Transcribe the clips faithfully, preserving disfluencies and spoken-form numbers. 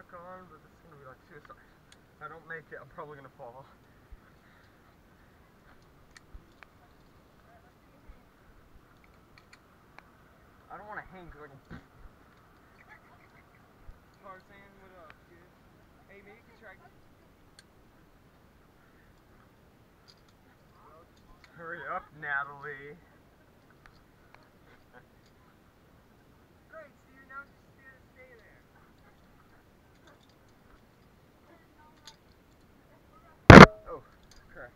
stuck on, but this is gonna be like suicide. If I don't make it, I'm probably gonna fall. I don't want to hang because I can. Tarzan, what up, kid? Hey, maybe you can try. Hurry up, Natalie. Great, so you're now just gonna stay there. Oh, crap.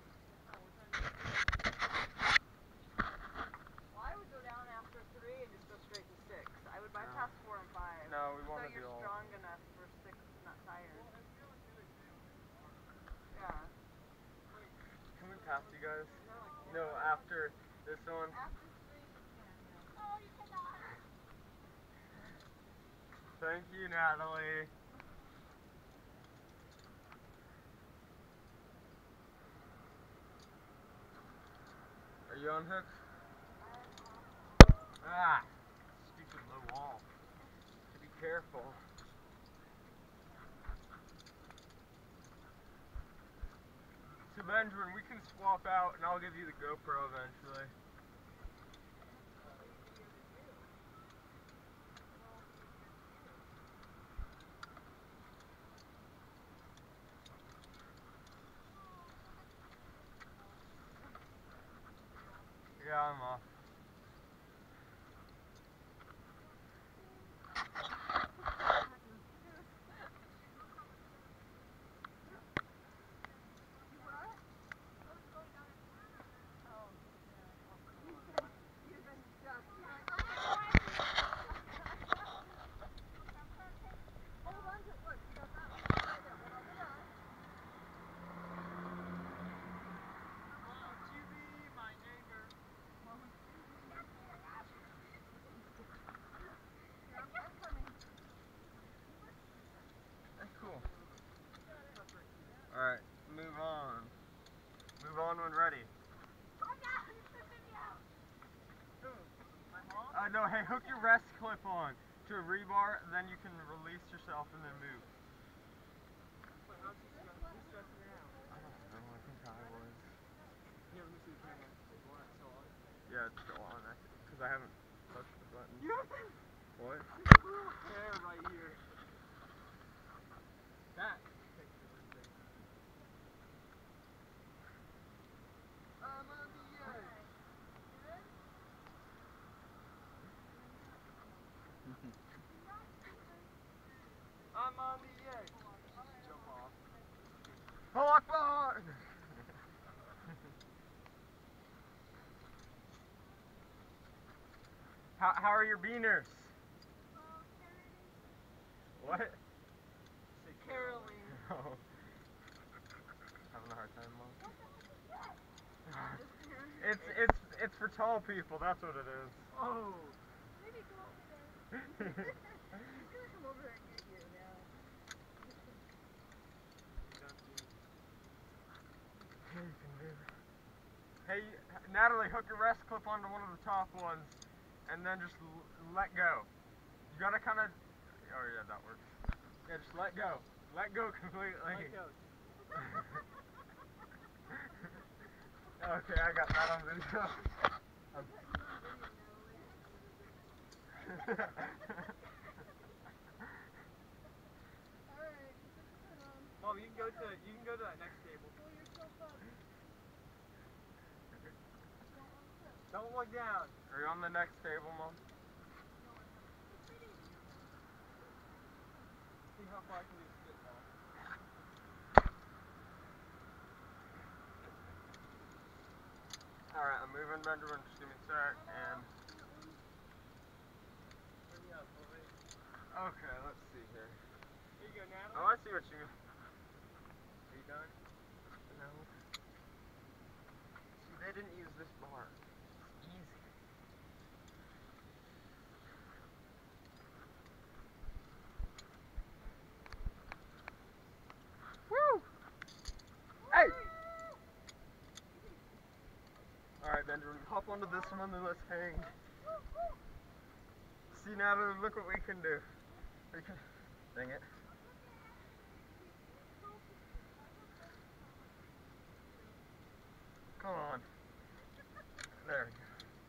Well, I would go down after three and just go straight to six. I would bypass No. four and five. No, we want so to you're do all. strong enough for six, not tired. Yeah. Can we pass you guys? No, after this one. After three, you can. Yeah. Oh, you cannot. Thank you, Natalie. Are you on hook? Ah, stupid low wall. Be careful. So Benjamin, we can swap out and I'll give you the GoPro eventually. Yeah, I'm off. Cool. Alright, move on. Move on when ready. Uh, no, hey, hook your rest clip on to a rebar, then you can release yourself and then move. Wait, how's he stressing? Who's stressing it out? I don't know, I think I was. Here, let me see the camera. Well, it's still on. Yeah, it's still on, because I haven't touched the button. What? Hair right here. That picture right there. I'm on the edge. I'm on the edge. Jump off. Oh, Akbar! how, how are your beaners? What? Say Caroline. Oh. Having a hard time, Mom? It's, it's, it's for tall people, that's what it is. Oh. Maybe go over there. He's gonna come over and get you now. Hey, you can move. Hey, Natalie, hook your rest clip onto one of the top ones, and then just l let go. You gotta kind of. Oh yeah, that works. Yeah, just let go. Let go completely. Let go. Okay, I got that on video. Um. Mom, you can go to you can go to that next table. Don't look down. Are you on the next table, Mom? See how far I can do a spitball. Alright, I'm moving Benjamin, just give me a sec, and... Hurry up, boy. Okay, let's see here. Here you go, Natalie. Oh, I see what you... Are you done? No. See, they didn't use this bar. It's easy. Woo! Hey! Alright, Benjamin, hop onto this one and let's hang. See, Natalie, look what we can do. We can... Dang it. Come on. There we go.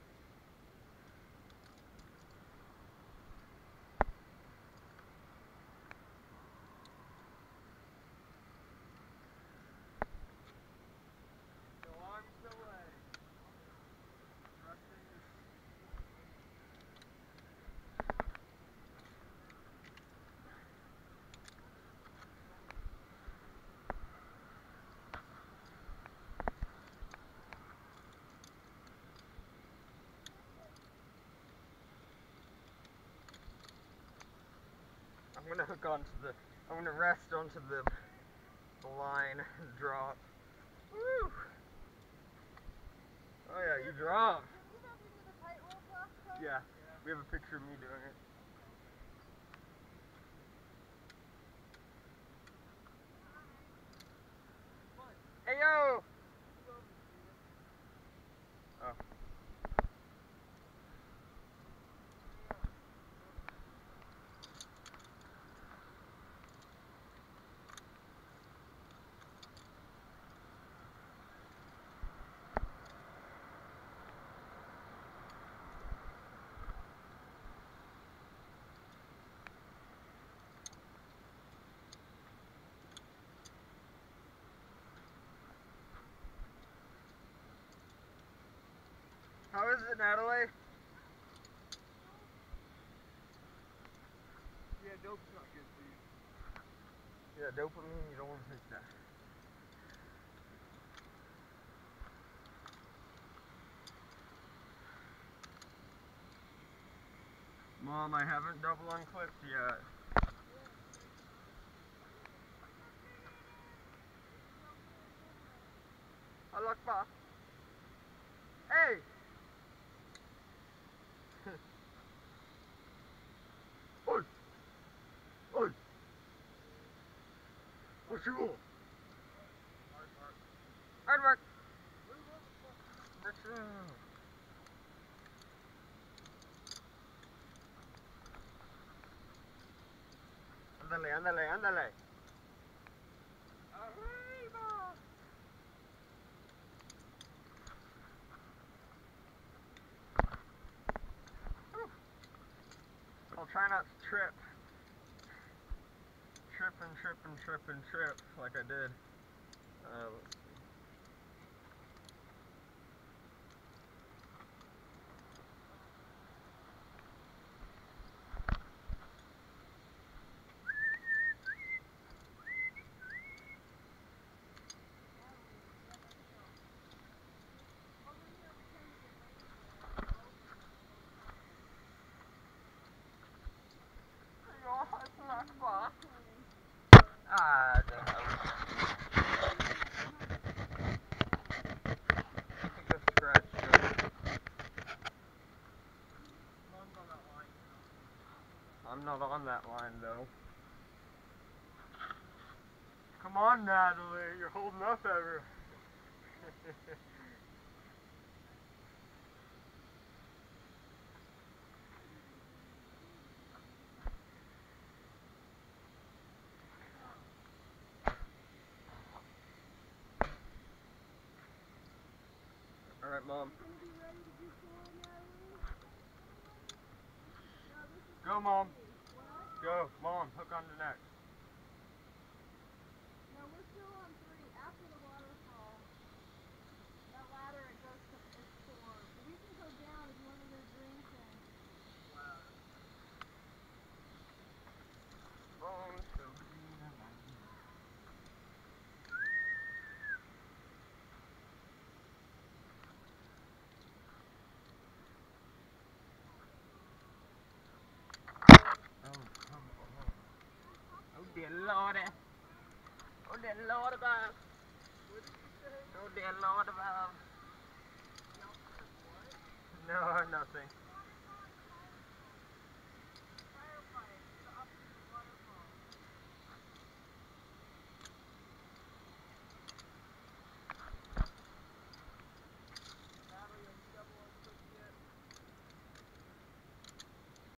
No arms, no legs. Resting is I'm gonna hook onto the, I'm gonna rest onto the, the line and drop. Woo! Oh yeah, you drop. Did we have to do the tightrope last time? Yeah, we have a picture of me doing it. Hey yo! Oh. How is it, Natalie? yeah, dope's not good for you. Yeah, dopamine, you don't want to take that. Mom, I haven't double unclipped yet. Allah Akbar. Hey! Oi! Oi! What you want? Hard work. Ándale, ándale, ándale. Arriba. I'll try not to trip. Trip and trip and trip and trip like I did. Uh, let's see. Ah, I don't know. I think I scratched it. Mom's on that line. I'm not on that line though. Come on, Natalie, you're holding up everyone. Alright, Mom. You're gonna be ready to do four, Natalie? No, this is Go, Mom. three. What? Go, Mom, hook on to next. No, we're still on three. After the waterfall, that ladder, it goes to, it's four. We can go down if you want to go drinking. Mom, so Oh dear Lordy. Oh dear Lord above. Oh dear Lord above. No, nothing.